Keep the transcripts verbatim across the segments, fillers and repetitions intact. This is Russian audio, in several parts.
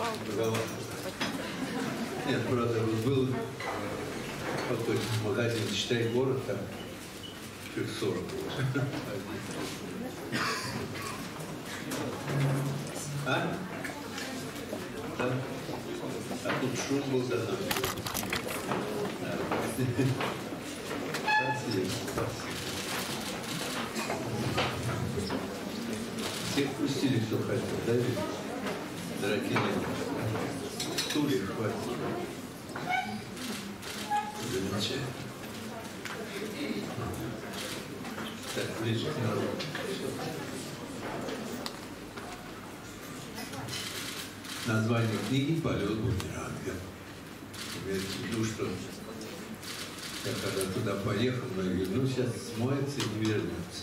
Нет, правда, был какой-то магазин «Читай город», там чуть сорок. А? Да? А тут шум был за нами. Спасибо, спасибо. Всех пустили, кто хотел, да, ведь? Дорогие, стулья хватит. Замечательно. Так, ближе к народу. Название книги «Полет бумеранга». Имеется в виду, что я когда туда поехал, многие говорят, ну сейчас смоется и не вернется.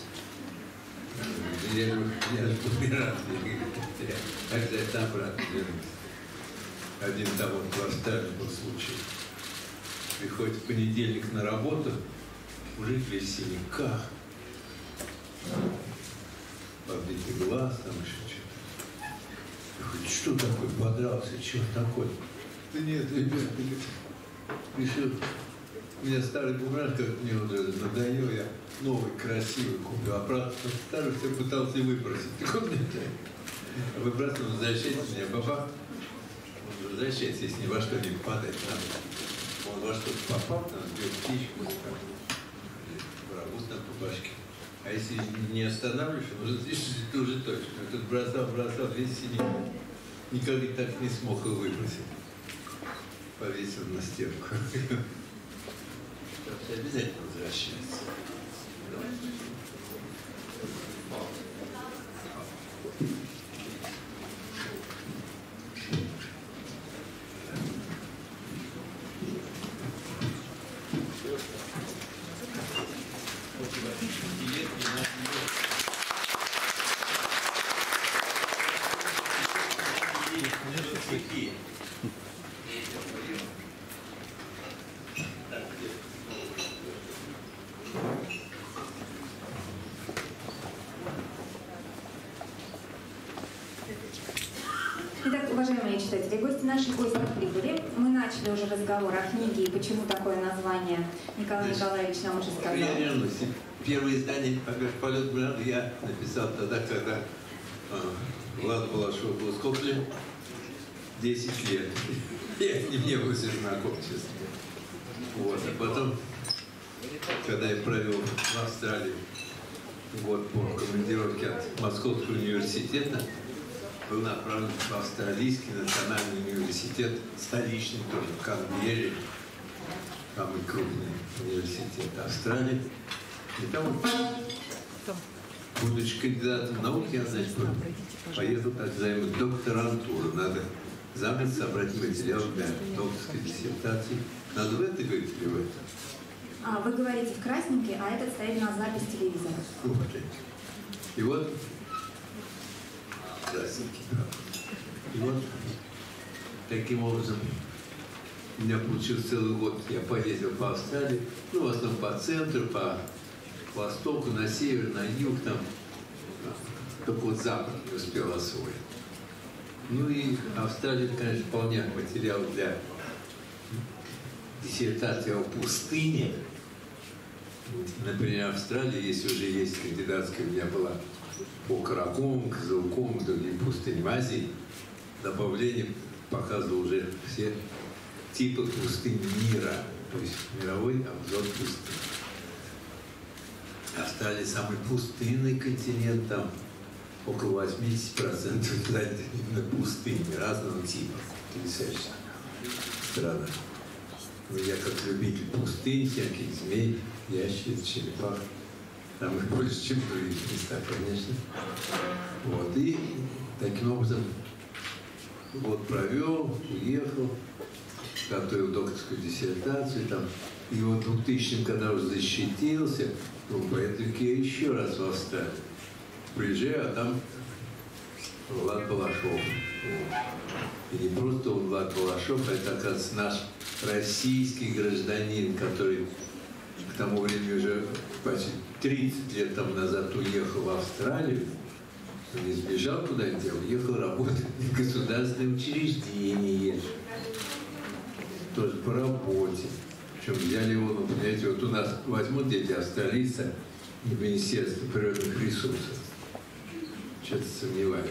Я говорю, я же бумеранг, как же это обратно вернуться? Один там вот в Австралии был случай. Приходит в понедельник на работу, мужик весь синий, как? Побитый глаз, там еще что-то. Я говорю, что такое, подрался, что такое? Да нет, ребят, решил, у меня старый бумеранг, как мне уже надоел, я новый, красивый купил, а правда, старый все пытался выбросить. Выбрасывал, возвращается меня, баба, он возвращается, если ни во что не попадать надо. Он во что-то попал, там сбил птичку, врагу там по башке. А если не останавливаешь, он уже, ты уже точно. Тут бросал, бросал, весь синий. Никогда так не смог его выбросить. Повесил на стенку. Обязательно возвращается. Итак, уважаемые читатели, гости наши гости прибыли. Мы начали уже разговор о книге и почему такое название Николай Николаевич нам уже сказал. Я вернусь. Первое издание «Полет бумеранга» я написал тогда, когда э, Влад Балашов был сколько лет? Десять лет. Я с ним не был все знаком, честно. Вот. А потом, когда я провел в Австралии год по командировке от Московского университета, был направлен в Австралийский национальный университет, столичный тоже, в Канберре, самый крупный университет Австралии. И там, будучи кандидатом наук, я, значит, поеду так займу докторантуру. Надо за год собрать материал для докторской диссертации. Надо в это говорить или в это? А, вы говорите в красненький, а этот стоит на запись телевизора. И вот красненький. И вот таким образом у меня получился целый год. Я поездил по Австралии, ну, в основном по центру, по востоку, на север, на юг, там, только вот запад не успел освоить. Ну и Австралия, конечно, вполне материал для диссертации о пустыне. Например, в Австралии, если уже есть кандидатская, у меня была по Каракому, Кызылкому, другим пустыням в Азии, добавление показывало уже все типы пустынь мира, то есть мировой обзор пустынь. Австралия самый пустынный континент, там около восьмидесяти процентов именно пустыни разного типа. Потрясающая страна. Ну, я как любитель пустынь, всяких змей, ящериц, черепах, там их больше, чем в других местах, конечно. Вот, и таким образом год провел, уехал, готовил докторскую диссертацию, там, и вот в двухтысячном, когда уже защитился, ну, поэтому я еще раз в Австралию приезжаю, а там Влад Балашов. И не просто он Влад Балашов, а это, оказывается, наш российский гражданин, который к тому времени уже почти тридцать лет тому назад уехал в Австралию, Он не сбежал куда-нибудь, а уехал работать в государственное учреждение. Тоже по работе. Причем взяли его, ну, понимаете, вот у нас возьмут эти австралийцы в Министерство природных ресурсов. Что-то сомневаюсь.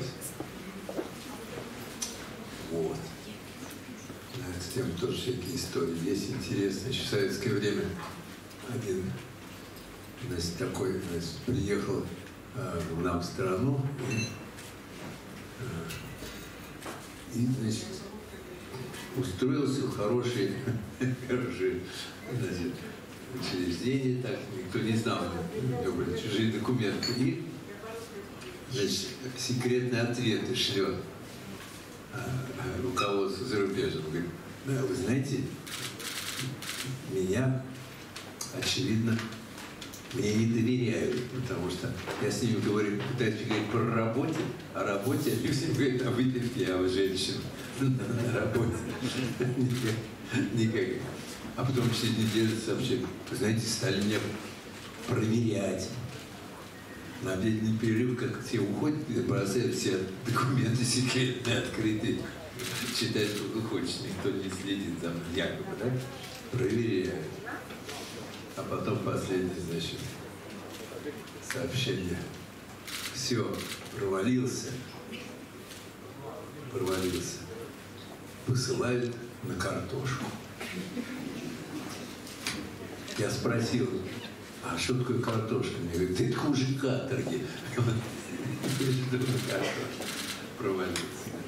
Вот. На эту тему тоже всякие истории есть интересные. Еще в советское время один, значит, такой, значит, приехал э, в нам в страну и, э, и значит, устроился в хорошее, хорошее, значит, учреждение, так никто не знал, у него были чужие документы. И, значит, секретные ответы шлет руководство зарубежья. Он говорит: да, вы знаете, меня, очевидно, мне не доверяют, потому что я с ними говорю, пытаюсь говорить про работе, о работе, они все говорят о выпивке, а вы женщина на работе. Никак. А потом через неделю сообщили: вы знаете, стали меня проверять. На обеденный перерыв, как все уходят, бросают все документы секретные, открытые. Читай, сколько хочешь, никто не следит за мной, якобы, да? Проверяют. А потом последнее, значит, сообщение. Все, провалился. Провалился. Посылают на картошку. Я спросил: а что такое картошка? Мне говорят: ты хуже каторги. Провалился.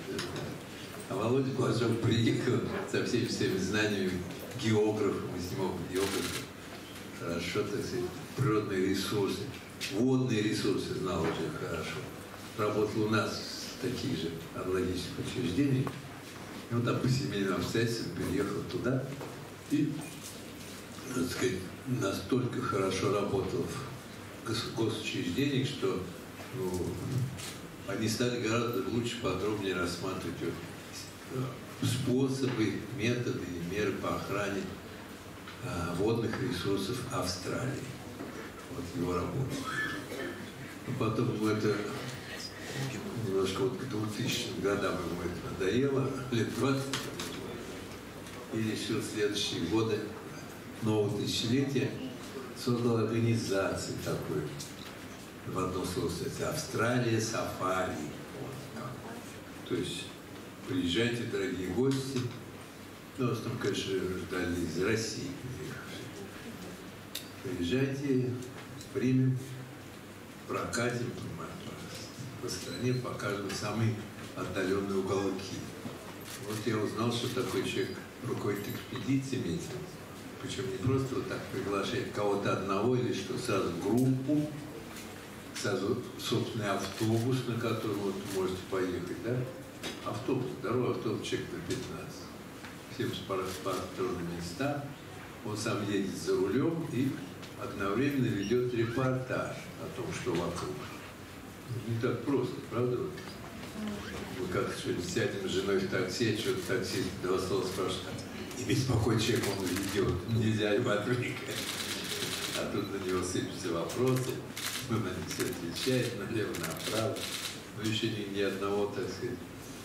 А Володя Блажов приехал со всеми своими знаниями географа, мы с ним географа. Хорошо, так сказать, природные ресурсы, водные ресурсы знал уже хорошо. Работал у нас в таких же аналогичных учреждениях. И он там по семейным обстоятельствам переехал туда и, так сказать, настолько хорошо работал в госучреждениях, что, ну, они стали гораздо лучше, подробнее рассматривать способы, методы и меры по охране а, водных ресурсов Австралии. Вот его работа. Но потом ему это немножко вот к двухтысячным годам ему это надоело, лет двадцать, и решил в следующие годы нового тысячелетия создал организацию такую, в одно слово сказать, Австралия Сафари. Вот. То есть приезжайте, дорогие гости, ну, в основном, конечно, ждали из России приезжавшие. Приезжайте, примем, прокатим по, по стране, покажем самые отдаленные уголки. Вот я узнал, что такой человек руководит экспедициями, причем не просто вот так приглашает кого-то одного или что, сразу группу, сразу собственный автобус, на котором вот можете поехать, да? Автобус, здоровый автобус, человек на пятнадцать. Всем с паспортными местами. Он сам едет за рулем и одновременно ведет репортаж о том, что вокруг. Не так просто, правда? Мы как что-нибудь сядем с женой в такси, а что-то таксист два слова спрашивает. И беспокойный человек он ведет, нельзя его отвлекать. А тут на него сыпятся вопросы, он на них все отвечает, налево, направо. Но еще ни, ни одного, так сказать,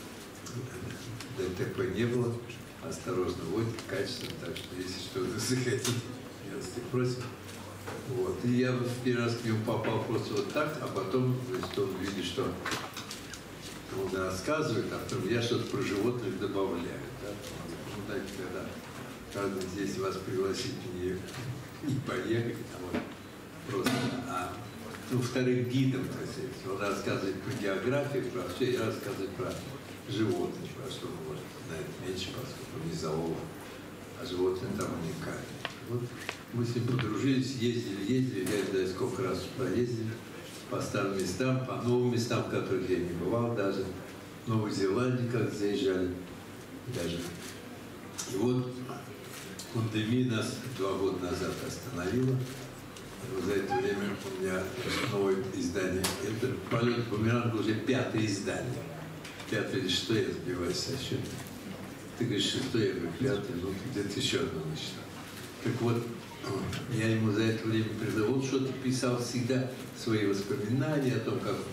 ДТП не было. Осторожно водит, качественно, так что если что-то захотите, милости просим. Вот. И я в первый раз к нему попал просто вот так, а потом, значит, он видит, что он рассказывает, а потом я что-то про животных добавляю. Да? Ну, дайте, когда каждый здесь вас пригласить не, не поехать, а вот просто, а ну, вторым гидом, так сказать, он рассказывает про географию, про все, я рассказываю про животных, про что он может знать меньше, поскольку он не зоолог, а животные там уникальны. Вот мы с ним подружились, ездили, ездили, я не знаю, сколько раз проездили, по старым местам, по новым местам, в которых я не бывал, даже в Новой Зеландии как заезжали, даже. И вот пандемия нас два года назад остановила. И за это время у меня новое издание. Это «Полет бумеранга» уже пятое издание. Пятое или шестое, я сбиваюсь со счета. Ты говоришь, шестое, я говорю, пятое, ну где-то еще одно начинаю. Так вот, я ему за это время придал, вот что-то писал всегда, свои воспоминания о том, как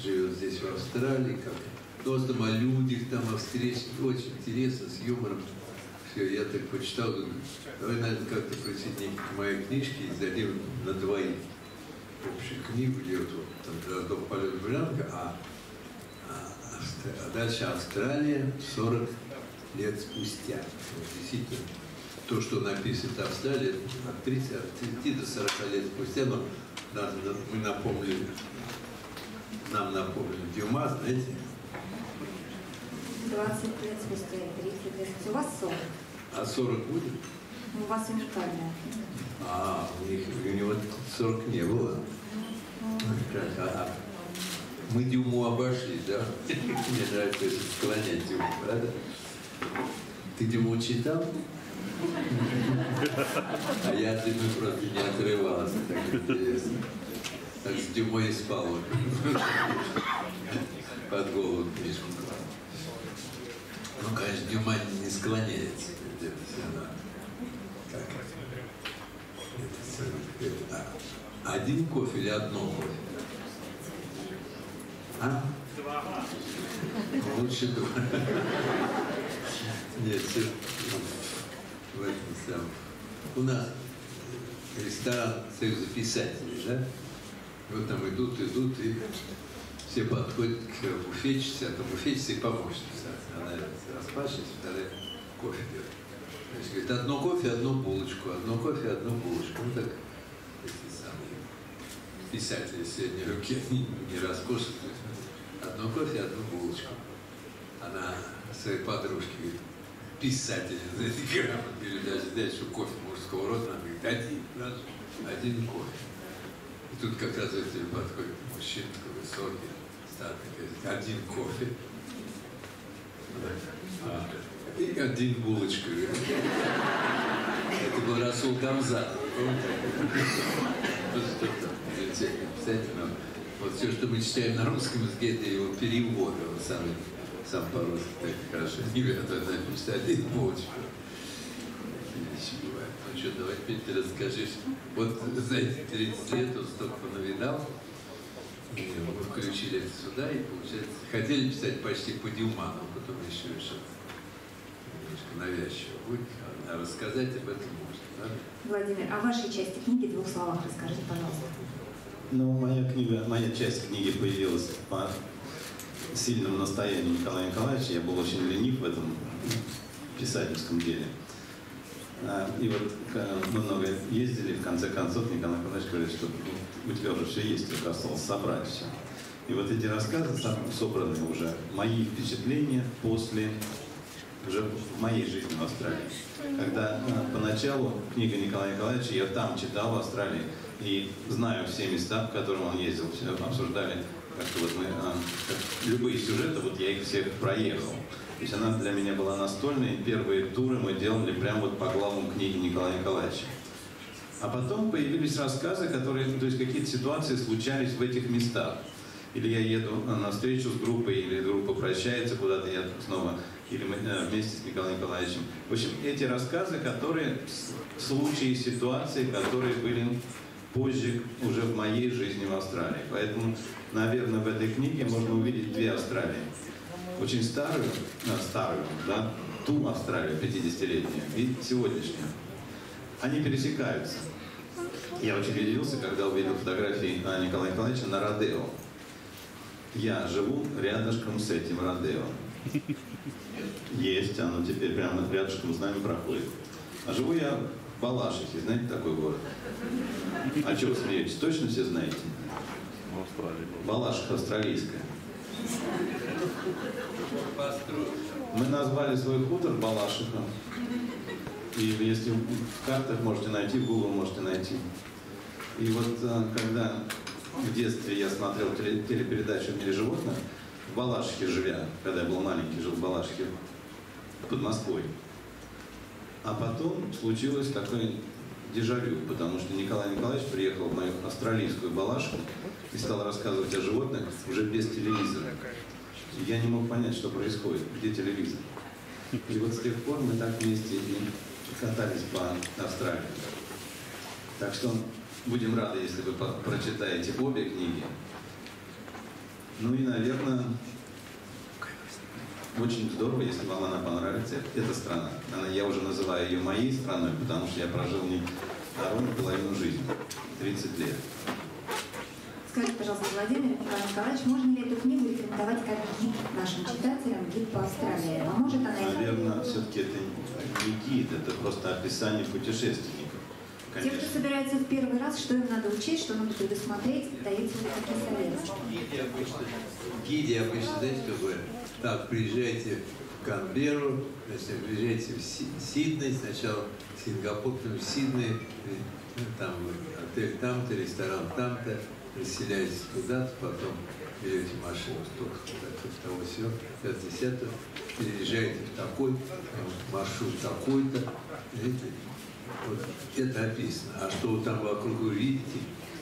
живет здесь, в Австралии, как просто о людях там, о встрече, очень интересно, с юмором. Все, я так почитал, думаю, давай, наверное, как-то присоединить к моей книжке и издадим на двоих общую книгу, где вот, вот там «Раздол полет бриллианта», а, а, а дальше Австралия сорок лет спустя. Вот, действительно, то, что написано Австралия, от тридцати, от тридцати до сорока лет спустя, но нас, мы напомнили, нам напомнили Дюма, знаете? двадцать лет спустя, тридцать лет спустя. У вас сорок. А сорок будет? У вас уникальная. А, у них, у него сорок не было. А, мы Дюму обошли, да? Мне нравится склонять Дюму, правда? Ты Дюму читал? А я от Дюмы просто не отрывался, так интересно. Так с Дюмой и спал. Под голову книжку. Ну, конечно, Дюма не склоняется. Это она, как это, это, а, один кофе или одно кофе? А? Два. Лучше два. Нет, все в этом самом. У нас ресторан Союза писателей, да? Вот там идут, идут, и все подходят к буфетчице, а то буфетчица и помощница. Она расплачивается, вторая кофе делает. Значит, говорит, одно кофе, одну булочку, одно кофе, одну булочку. Ну так, эти самые писатели средней руки, не, не роскошат. Одно кофе, одну булочку. Она своей подружке говорит, писатель, знаете, грамотно передача, дальше кофе мужского рода, она говорит, один, наш, один кофе. И тут как раз эти подходит мужчина, такой высокий, статный, говорит, один кофе. А, и один булочку. Это был Расул Гамзат. Вот все, что мы читаем на русском языке, это его перевод. Он сам, сам по-русски так хорошо не ведет, напишет один булочку. Ну что, давай теперь ты расскажешь. Вот за эти тридцать лет он столько навидал. И мы включили это сюда, и получается, хотели писать почти по Дюма, но потом еще решил немножко навязчиво будет, а рассказать об этом можно, да? Владимир, о вашей части книги в двух словах расскажите, пожалуйста. Ну, моя книга, моя часть книги появилась по сильному настоянию Николая Николаевича. Я был очень ленив в этом писательском деле. И вот мы много ездили, в конце концов Николай Николаевич говорит, что у тебя уже все есть, только осталось собрать все. И вот эти рассказы собраны уже, мои впечатления после, уже в моей жизни в Австралии. Когда поначалу книга Николая Николаевича, я там читал в Австралии, и знаю все места, в которые он ездил, все обсуждали, как-то вот мы, как любые сюжеты, вот я их всех проехал. То есть она для меня была настольной, и первые туры мы делали прямо вот по главам книги Николая Николаевича. А потом появились рассказы, которые, то есть какие-то ситуации случались в этих местах. Или я еду на встречу с группой, или группа прощается куда-то, я снова, или мы вместе с Николаем Николаевичем. В общем, эти рассказы, которые, случаи, ситуации, которые были позже уже в моей жизни в Австралии. Поэтому, наверное, в этой книге можно увидеть две Австралии. Очень старую, а, старую, да, ту Австралию, пятидесятилетнюю, и сегодняшнюю. Они пересекаются. Я очень удивился, когда увидел фотографии Николая Николаевича на Родео. Я живу рядышком с этим Родео. Есть, оно теперь прямо рядышком с нами проходит. А живу я в Балашихе, знаете такой город? А что вы смеетесь? Точно все знаете? Балашиха австралийская. Мы назвали свой хутор Балашиха. И если в картах можете найти, в Google можете найти. И вот когда в детстве я смотрел телепередачу «В мире животных», в Балашихе живя, когда я был маленький, жил в Балашихе под Москвой. А потом случилось такое дежавю, потому что Николай Николаевич приехал в мою австралийскую Балашиху и стал рассказывать о животных уже без телевизора. И я не мог понять, что происходит, где телевизор. И вот с тех пор мы так вместе и катались по Австралии. Так что будем рады, если вы прочитаете обе книги. Ну и, наверное, очень здорово, если вам она понравится, эта страна. Она, я уже называю ее моей страной, потому что я прожил в ней ровно половину жизни, тридцать лет. Скажите, пожалуйста, Владимир Николай Николаевич, можно ли эту книгу рекомендовать как гид нашим читателям, гид по Австралии? А может она... Наверное, все-таки это не гид, это просто описание путешественников. Те, кто собирается в первый раз, что им надо учесть, что надо предусмотреть, даете ли такие советы? Гиди обычно, гиди обычно, знаете, как говорят, так, приезжайте в Канберру, значит, приезжайте в Сидней, сначала в Сингапур, потом в Сидней, там отель там-то, ресторан там-то, расселяетесь туда-то, потом берете машину столько, куда-то, того всего, пятьдесят, переезжаете в такой, маршрут такой-то, видите? Вот это описано. А что вы там вокруг вы видите,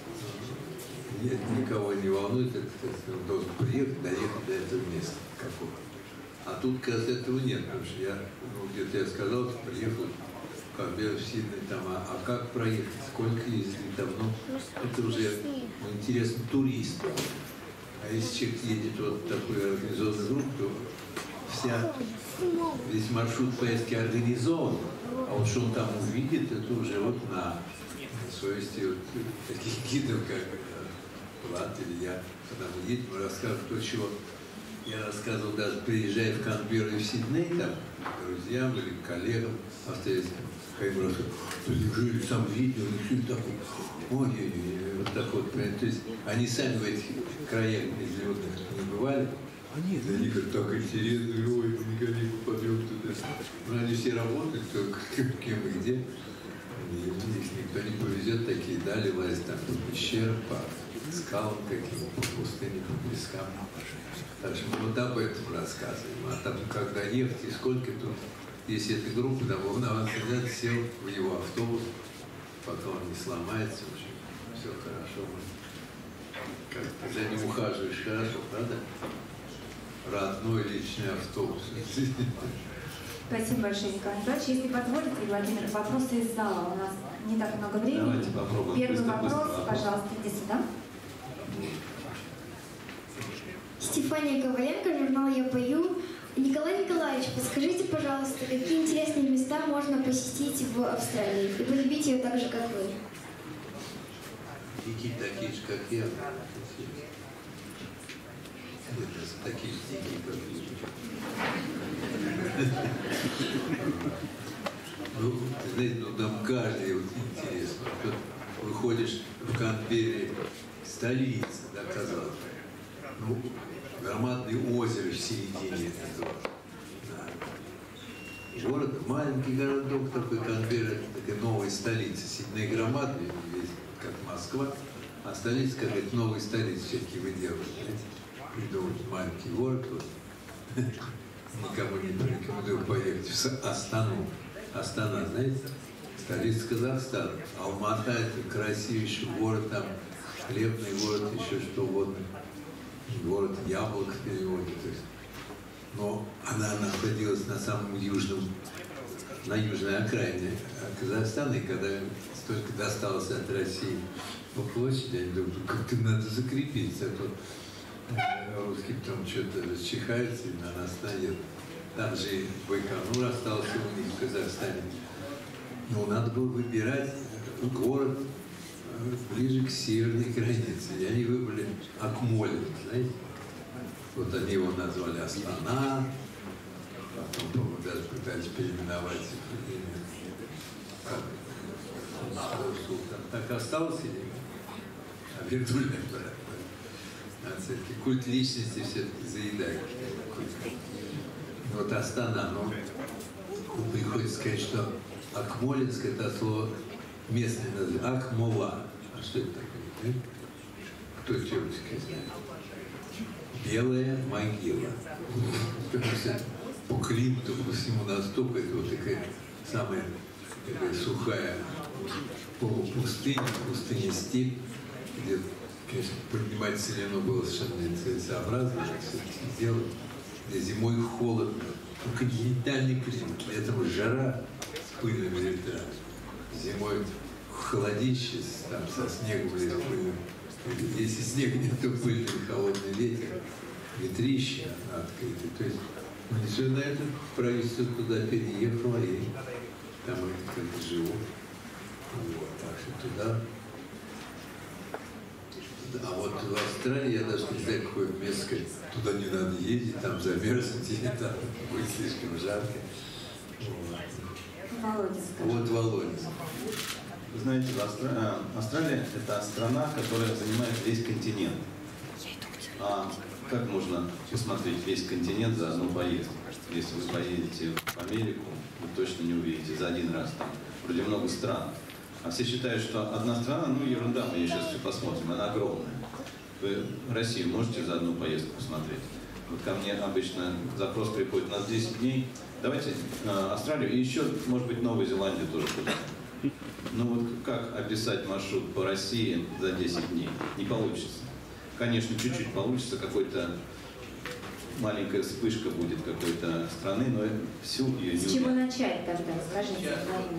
нет, никого не волнует, это, это, он должен приехать, доехать до этого места какого. А тут, кажется, этого нет, потому что я, ну, где-то я сказал, что приехал в Канберру, в Сидней, там, а, а как проехать, сколько ездили там, ну, это уже ну, интересно туристу. А если человек едет вот в такую организованную группу, то вся, весь маршрут поездки организован, а вот что он там увидит, это уже вот на совести вот таких гидов, как Влад или я, когда мы едем, мы рассказываем то, чего я рассказывал, даже приезжая в Канберру и в Сидней, там, друзьям или коллегам австралийским, как я рассказывал, ты неужели сам видел, и все такое, ой-ой-ой, вот так вот, то есть они сами в этих краях безлюдных не бывали. Они для них это так интересно, ой, мы никогда не попадем туда. Но они все работают, только кем и где. И их никто не повезет, такие дали лазить там по пещерам, по скалам каким-то, по пустыне, по пескам. Так что мы вот об этом рассказываем. А там, когда ехать, и сколько тут, если эта группа, там, он взял, сел в его автобус, потом он не сломается, в общем, все хорошо. Как за ним ухаживаешь, хорошо, правда? Родной личный автобус. Спасибо большое, Николай Николаевич. Если позволите, Владимир, вопросы из зала. У нас не так много времени. Давайте попробуем. Первый быстро, вопрос, быстро, пожалуйста, иди сюда. Стефания Коваленко, журнал «Я пою». Николай Николаевич, подскажите, пожалуйста, какие интересные места можно посетить в Австралии и полюбить ее так же, как вы? Дикие такие же, как я. Такие же дикие, как я. Ну, знаете, ну там каждый вот интересно. Тут выходишь в Канберре, столица, да, казалось бы. Ну, громадное озеро в середине этого. Да. Город, маленький городок такой, Канберра, такая новая столица. Сидней громадный, весь как Москва, а столица какая-то новая столица все-таки вы делаете. Придумать маленький город, вот. Никому не порекомендую поехать в Астану. Астана, знаете, столица Казахстана. Алмата — это красивейший город, там хлебный город, еще что угодно. Город яблок в переводе. То есть. Но она находилась на самом южном, на южной окраине Казахстана, и когда столько досталось от России по площади, они думают, как-то надо закрепиться, а то русские потом что-то расчихаются и на нас наедут. Там же Байконур остался у них в Казахстане. Но надо было выбирать город ближе к северной границе. И они выбрали Акмолин, знаете. Вот они его назвали Астана, потом, по-моему, даже пытались переименовать имя. Султан. Так осталось или а Абердульный брат. А все-таки культ личности все-таки заедает. Вот Астана, но приходится сказать, что Акмолинск — это слово местное название. Акмола. А что это такое? Кто тетушка знает? Белая могила. По климату, по всему настолько, это вот такая самая такая сухая полупустыня, пустыня-степь, где, конечно, поднимать целину было совершенно нецелесообразно, все-таки делать, где зимой холодно, ну, континентальный климат, летом жара с пыльными ветрами, зимой холодище там, со снегом или с пыльным Если снег нет, то пыльный холодный ветер, ветрище открытый. То есть ну, все на это правительство туда переехало, и там они как-то живут. Вот, так что туда. А вот в Австралии я даже не знаю, какое место, сказать, туда не надо ездить, там замерзнуть, или там будет слишком жарко. Вот. Володя, скажи. Вот Володя. Вы знаете, Австралия, Австралия – это страна, которая занимает весь континент. А как можно посмотреть весь континент за одну поездку? Если вы поедете в Америку, вы точно не увидите за один раз. Там вроде много стран. А все считают, что одна страна, ну ерунда, мы ее сейчас все посмотрим, она огромная. Вы Россию можете за одну поездку посмотреть? Вот ко мне обычно запрос приходит на десять дней. Давайте э, Австралию и еще, может быть, Новую Зеландию тоже туда. Ну вот как описать маршрут по России за десять дней? Не получится. Конечно, чуть-чуть получится, какой-то маленькая вспышка будет какой-то страны, но всю ее не С чего начать тогда? Скажите.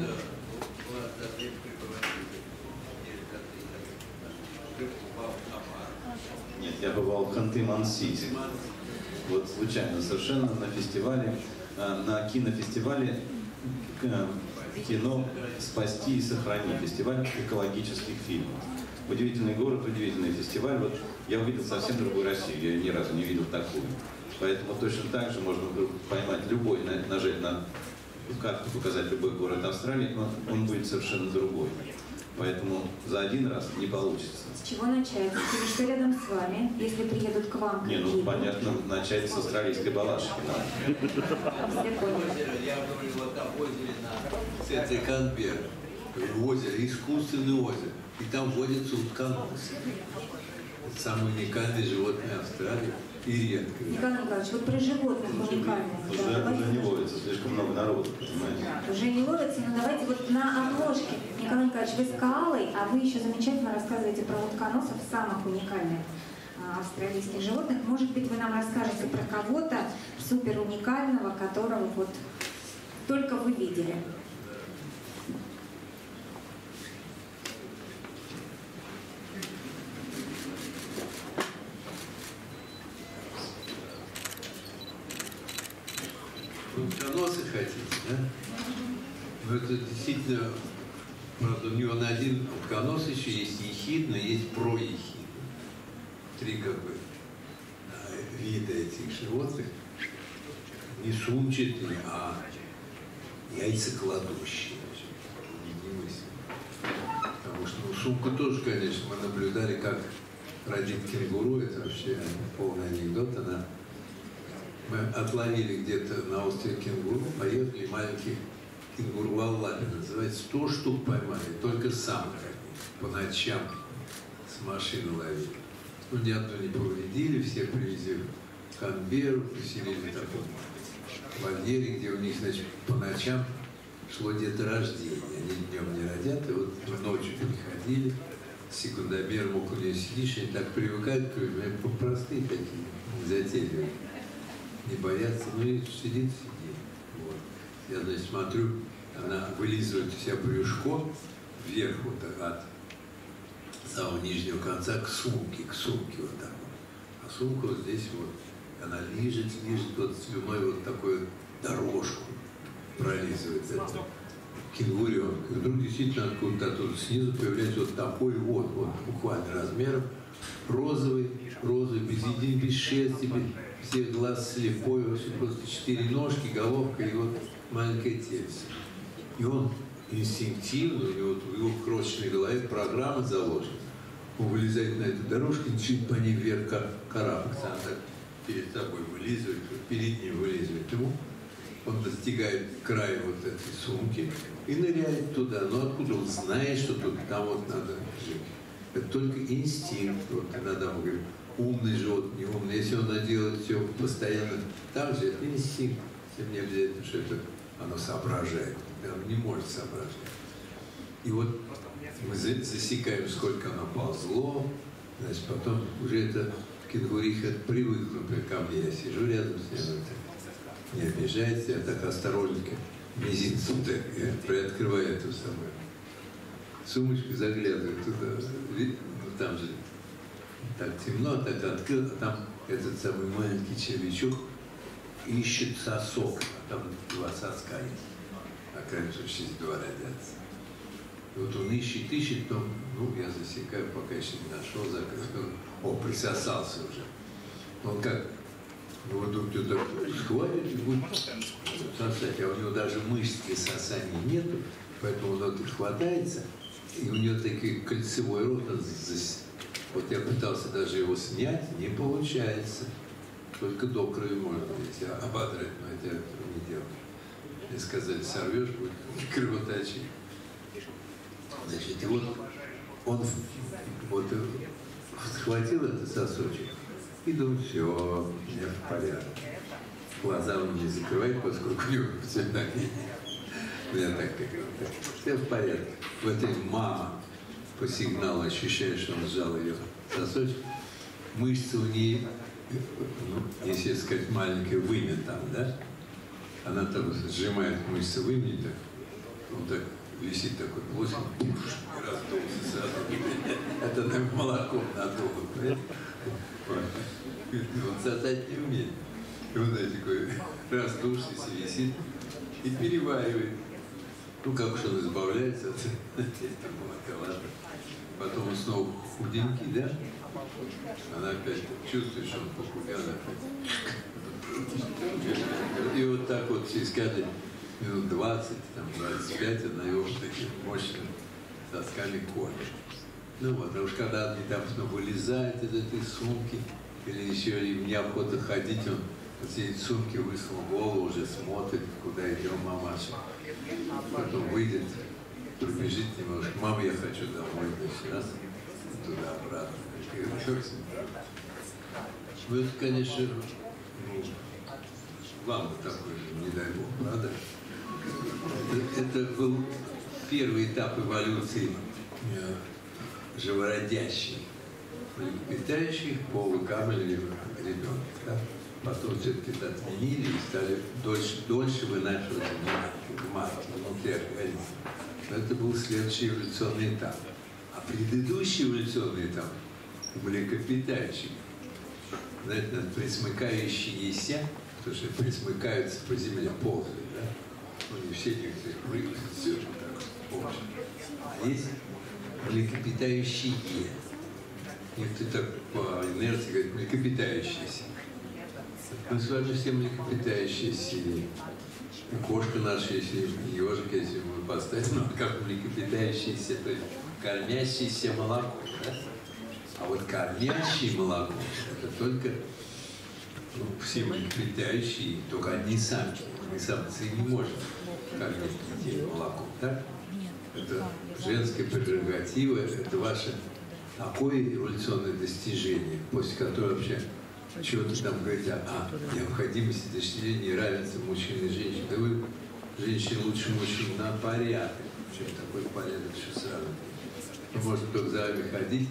Нет, я бывал в Ханты-Мансийске. Вот случайно совершенно на фестивале, на кинофестивале кино «Спасти и сохранить», фестиваль экологических фильмов. Удивительный город, удивительный фестиваль. Вот я увидел совсем другую Россию, я ни разу не видел такую. Поэтому точно так же можно поймать любой, нажать на карту, показать любой город Австралии, но он будет совершенно другой. Поэтому за один раз не получится. С чего начать? Или что рядом с вами, если приедут к вам? Не, ну понятно, начать с австралийской балашки. Все поняли. Я говорил о том озере на центре Канберра. Озеро, искусственное озеро. И там водятся утконосы. Это самое уникальное животное Австралии. И редкое. Николай Николаевич, вот про животных уникальных. Уже, Да, уже не ловится, слишком много народу, понимаете? Уже не ловится, но давайте вот на обложке. Николай Николаевич, вы с коалой, а вы еще замечательно рассказываете про утконосов, самых уникальных а, австралийских животных. Может быть, вы нам расскажете про кого-то супер уникального, которого вот только вы видели. Утконосы хотите, да? Но это действительно, правда, у него на один утконос еще есть ехидна, есть проехидна. Три как бы вида этих животных. Не сумчатые, а яйцекладущие. Потому что ну, сумку тоже, конечно, мы наблюдали, как родит кенгуру. Это вообще полный анекдот. Она... Мы отловили где-то на острове кенгуру, поехали, маленьких кенгуру валлаби, называется, сто штук поймали, только самых по ночам с машины ловили. Ну, ни одну не повредили, все привезли в Канберру, поселили в таком вольере, где у них, значит, по ночам шло деторождение. Они днем не родят, и вот ночью приходили, с секундомером около нее сидишь, они так привыкают к людям, простые такие, незатейливые. Не боятся, ну и сидит, сидит. Вот. Я, значит, смотрю, она вылизывает у себя брюшко вверх вот от самого нижнего конца к сумке, к сумке вот так вот. А сумка вот здесь вот, она лижет, лижет вот слюной вот такую дорожку пролизывает. Это кенгуренок. И вдруг действительно откуда-то тут снизу появляется вот такой вот, вот буквально размером, розовый, розовый, без единой, без шерсти, без всех глаз слепой, вообще просто четыре ножки, головка и вот маленькое тельце. И он инстинктивно, у него в его крошечной голове программа заложена. Он вылезает на эту дорожку, начинает по ней вверх карабкаться. Она так перед собой вылизывает, перед ним вылизывает ему. Он достигает края вот этой сумки и ныряет туда. Но откуда он знает, что тут, там вот надо жить? Это только инстинкт. Вот иногда мы говорим, умный животное, не умный. Если он делает все постоянно так же, это инстинкт. Совсем не обязательно, что это оно соображает. Оно не может соображать. И вот мы засекаем, сколько оно ползло, значит, потом уже это кенгуриха привыкла ко мне. Я сижу рядом с ним, это, не обижается, я так осторожненько мизинцем так, я приоткрываю эту самую сумочку, заглядываю туда, ну, там же так темно, так открыл, а там этот самый маленький червячок ищет сосок, а там два соска есть. Оказывается, через два родятся. И вот он ищет, ищет, потом, ну, я засекаю, пока еще не нашел, закрыл. О, присосался уже. Он как, ну, вот тут кто-то схватит и будет сосать, а у него даже мышц для сосания нету, поэтому он вот хватается, и у него такой кольцевой рот. Вот я пытался даже его снять, не получается. Только до крови можно если ободрать, но это этого не делал. Мне сказали, сорвешь, будет кровоточить. Значит, и вот он вот схватил этот сосочек и думает, все, у меня в порядке. Глаза он не закрывает, поскольку у него все так. У меня так, как так. Все в порядке. В этой мама по сигналу ощущает, что он сжал ее сосочек. Мышцы у нее, ну, если сказать, маленькая вымя там, да? Она там сжимает мышцы вымя, так, он так висит такой плотный, и раздулся сразу. Это на молоко надуло. Он сосать не умеет. И он, знаете, такой раздувшийся висит и переваривает. Ну, как уж он избавляется от этого молока, ладно. Потом он снова худенький, да? Она опять чувствует, что он похудел опять. И вот так вот через каждые минут двадцать, там, двадцать пять она его вот такими мощными сосками кормит. Ну вот, а уж когда он внезапно вылезает из этой сумки, или еще и неохота ходить, он из этой сумки высунул голову, уже смотрит, куда идем, мамаша. Потом выйдет, пробежит немножко. Мама, я хочу домой, значит, раз, туда-обратно. Ну, это, конечно, ну, вам бы такой же, не дай бог, правда? Это, это был первый этап эволюции э, живородящих, млекопитающих по выкармливанию ребенка. Да? Потом все-таки это отменили и стали дольше, дольше вынашивать в матке, внутри организма. Это был следующий эволюционный этап. А предыдущий эволюционный этап млекопитающих, знаете, присмыкающиеся, потому что присмыкаются по земле, ползают, да? Ну, не все некоторые прыгают, все же так, ползают. А есть млекопитающие. Некоторые так по инерции говорят, млекопитающиеся. Мы с вами все млекопитающиеся. И кошка наша, если ежик, если мы поставим, ну, как млекопитающиеся, то есть кормящийся молоко, да? А вот кормящий молоко – это только ну, все млекопитающие, только одни самки. Мы самцы не можем кормить детей молоком, так? Это женская прерогатива, это ваше такое эволюционное достижение, после которого вообще чего-то там говорить о необходимости достижения равенства мужчин и женщин. Да вы, женщин, лучше мужчин на порядок, чем такой порядок, что сразу. Вы можете только за вами ходить,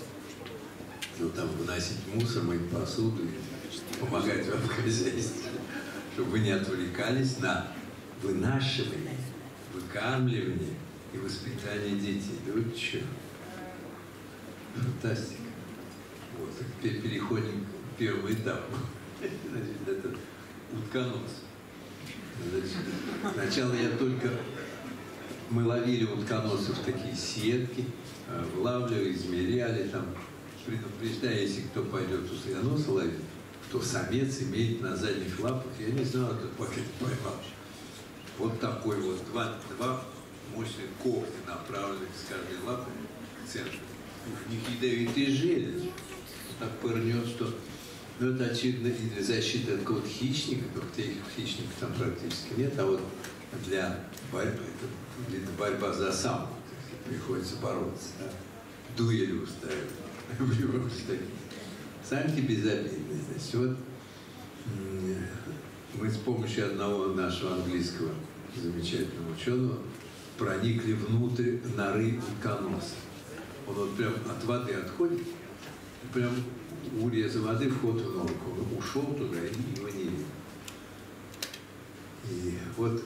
ну, там, выносить мусор, мыть посуду и помогать вам в хозяйстве, чтобы вы не отвлекались на вынашивание, выкармливание и воспитание детей. Да вы что? Фантастика. Вот, теперь переходим к первому этапу. Значит, это утконос. Значит, сначала я только... Мы ловили утконосов в такие сетки, вылавливали, измеряли, там, предупреждая, если кто пойдет утконоса ловить, то самец имеет на задних лапах, я не знал, это пока не поймал, вот такой вот, два, два мощных когтя, направленных с каждой лапы к центру. В них ядовитые железы. Так пырнет, что... Ну, это, очевидно, и для защиты от какого-то хищника, как-то их хищников там практически нет, а вот для борьбы, это, для борьба за самку приходится бороться, да? Дуэли устраивать. Самки безобидные. Значит, вот мы с помощью одного нашего английского замечательного ученого проникли внутрь норы утконоса. Он вот прям от воды отходит, и прям у уреза воды вход в норку. Он ушел туда, и его не видно. И вот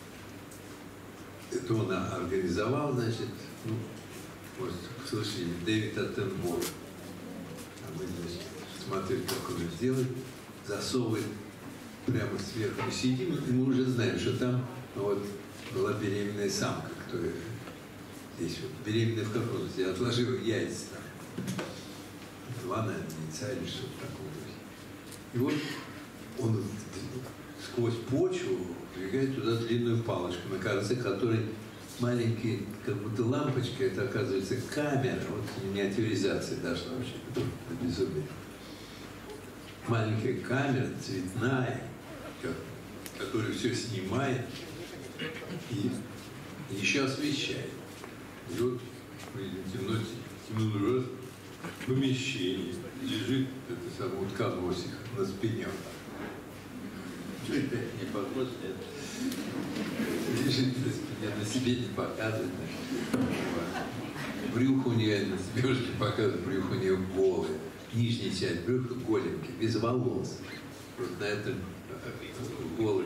это он организовал, значит, ну, вот, слышали, Дэвид Аттенборо. мы, значит, смотрели, как он это делает, засовывает прямо сверху. Сидим, и мы уже знаем, что там вот была беременная самка, которая здесь вот, беременная в каком смысле, отложила яйца там. Два, наверное, яйца или что-то такое. И вот он сквозь почву двигает туда длинную палочку, на конце которой маленькие, как будто лампочка, это оказывается камера, вот миниатюризация должна вообще до безумия. Маленькая камера, цветная, которая все снимает и еще освещает. И вот в темноте, темный раз, помещение, лежит это самое утконосик на спине. Что это не похоже? Лежит на спине, на себе не показывает. Брюхо у нее, на себе уже не показывает, брюхо у нее голое. Нижняя часть брюха голенькая, без волос. Вот на этом голой,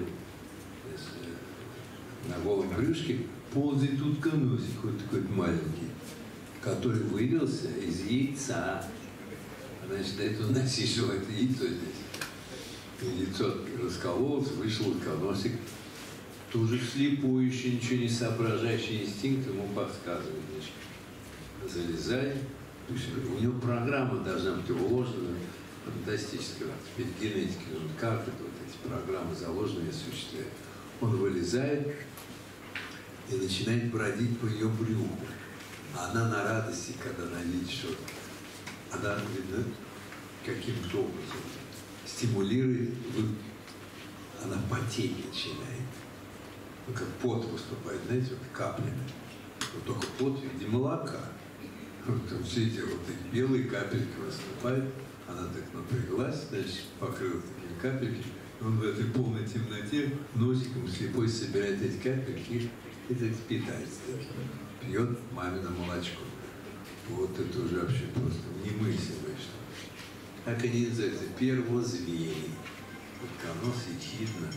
на голом брюшке ползает утконосик, вот такой маленький, который вылился из яйца. Значит, до этого насиживал это яйцо здесь. Яйцо раскололось, вышел утконосик. Тоже слепой, еще ничего не соображающий инстинкт ему подсказывает. Значит, залезай. У него программа должна быть уложена, фантастическая, теперь генетики, как это, вот эти программы заложенные существуют. Он вылезает и начинает бродить по ее брюху. А она на радости, когда она видит, что она, видно, каким-то образом стимулирует, она потеть начинает. Ну, как пот поступает, знаете, вот каплями. Вот только пот в виде молока. Вот там все эти вот эти белые капельки выступают. Она так напряглась, значит, покрыла такими капельками. Он в этой полной темноте носиком слепой собирает эти капельки и так питается. Пьет мамино молочко. Вот это уже вообще просто немыслимое что. Как они называются? Первозвери. Утконос, ехидна.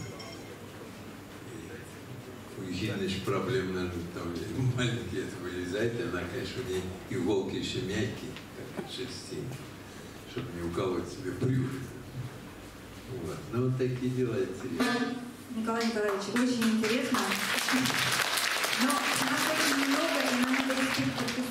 У ехидны еще проблем, наверное, там маленький это вылезает, и она, конечно, у нее иголки еще мягкие, как от шерсти, чтобы не уколоть себе брюхо. Вот. Ну, вот такие дела интересные. Николай Николаевич, очень интересно. Но нас очень много, и нам надо успеть